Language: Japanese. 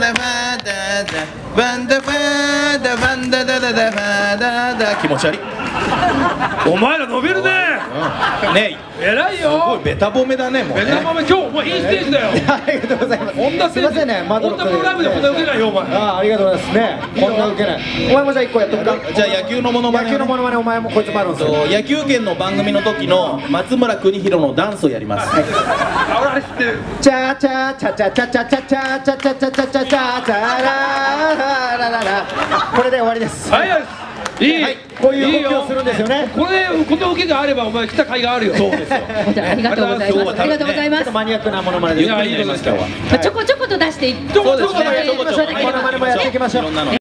気持ち悪い。 お前ら伸びるね。 ねえ、 偉いよ。 すごいベタ褒めだね、もうね。 ベタ褒め、今日お前いいステージだよ。 ありがとうございます。 こんなステージ。 すいませんね、 こんなプログラムでこんな受けないよ、お前。 ありがとうございますね。こんな受けない。お前もじゃあ1個やっとくか。 じゃあ野球のモノマネ。 野球のモノマネ、お前もこいつもあるんですよ。 野球拳の番組の時の松村邦洋のダンスをやります。 あれ知ってる。 チャチャチャチャチャチャチャチャチャチャチャチャチャチャチャチャララララ。これで終わりです。 はい。いい、 こういう動きをするんですよね。 これこの受けがあればお前来た甲斐があるよ。そうですよ。 ありがとうございます。ありがとうございます。 マニアックなモノマネで。 いや、いいことですよ。 ちょこちょこと出していって。 そうですね。 モノマネもやっていきましょう。